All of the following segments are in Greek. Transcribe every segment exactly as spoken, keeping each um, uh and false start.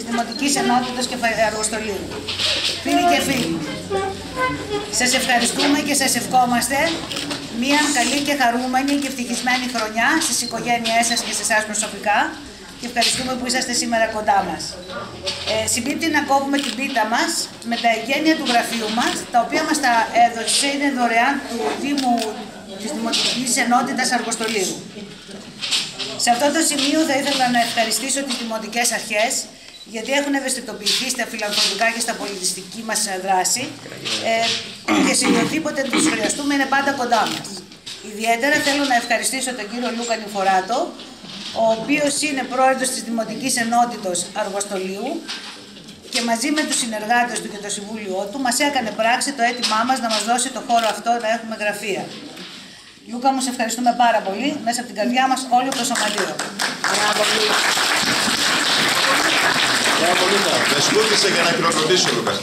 Δημοτικής Ενότητας Αργοστολίου. Φίλοι και φίλοι, σας ευχαριστούμε και σας ευχόμαστε μια καλή και χαρούμενη και ευτυχισμένη χρονιά στις οικογένειές σας και σε εσάς προσωπικά και ευχαριστούμε που είσαστε σήμερα κοντά μας. Ε, συμπίπτει να κόβουμε την πίτα μας με τα εγγένεια του γραφείου μας, τα οποία μας τα έδωσε, είναι δωρεάν του Δήμου της Δημοτικής Ενότητας Αργοστολίου. Σε αυτό το σημείο θα ήθελα να ευχαριστήσω τις δημοτικές αρχές, γιατί έχουν ευαισθητοποιηθεί στα φιλανθρωπικά και στα πολιτιστική μας δράση ε, και σε οποιοδήποτε τους χρειαστούμε είναι πάντα κοντά μας. Ιδιαίτερα θέλω να ευχαριστήσω τον κύριο Λούκα Νιφοράτο, ο οποίος είναι πρόεδρος της Δημοτικής Ενότητος Αργοστολίου και μαζί με τους συνεργάτες του και το συμβούλιο του μας έκανε πράξη το αίτημά μας να μας δώσει το χώρο αυτό να έχουμε γραφεία. Λούκα μου, σε ευχαριστούμε πάρα πολύ, μέσα από την καρδιά μας όλο το σωματείο. Μπράβο Λούκα, με σκούτησε για να χειροκροτήσω Λούκας.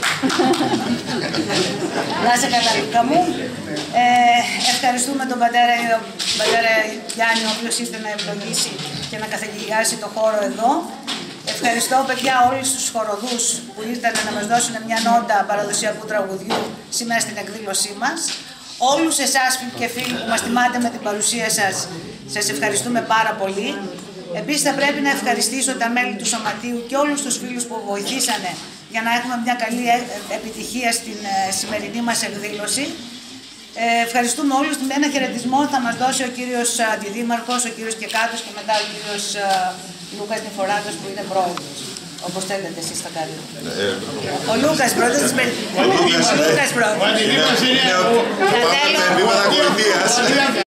Να σε καλά Λούκα μου. Ε, ευχαριστούμε τον πατέρα, πατέρα Γιάννη, ο οποίος ήρθε να ευλογήσει και να καθηγιάσει το χώρο εδώ. Ευχαριστώ παιδιά όλους τους χοροδούς που ήρθαν να μας δώσουν μια νότα παραδοσιακού τραγουδιού σήμερα στην εκδήλωσή μας. Όλους εσάς και φίλοι που μας τιμάτε με την παρουσία σας, σας ευχαριστούμε πάρα πολύ. Επίσης θα πρέπει να ευχαριστήσω τα μέλη του Σωματείου και όλους τους φίλους που βοηθήσανε για να έχουμε μια καλή επιτυχία στην σημερινή μας εκδήλωση. Ε, ευχαριστούμε όλους. Με ένα χαιρετισμό θα μας δώσει ο κύριος Αντιδήμαρχος, ο κύριος Κεκάτος και μετά ο κύριος Λούκας Νιφοράτος που είναι πρόεδρος. Όπως θέλετε εσείς θα κάνετε. Ο Λούκας πρώτος. Ο Λούκας πρώτος.